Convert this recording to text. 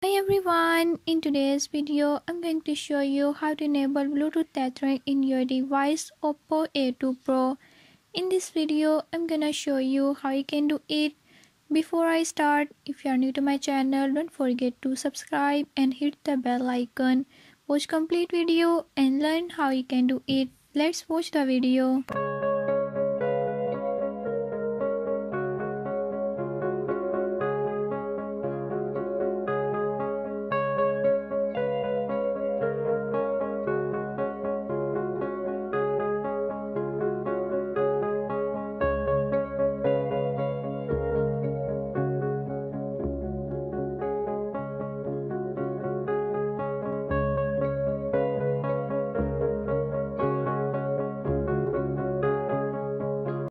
Hi everyone, in today's video I'm going to show you how to enable Bluetooth tethering in your device OPPO A2 Pro. In this video I'm gonna show you how you can do it. Before I start, if you are new to my channel, don't forget to subscribe and hit the bell icon. Watch complete video and learn how you can do it. Let's watch the video.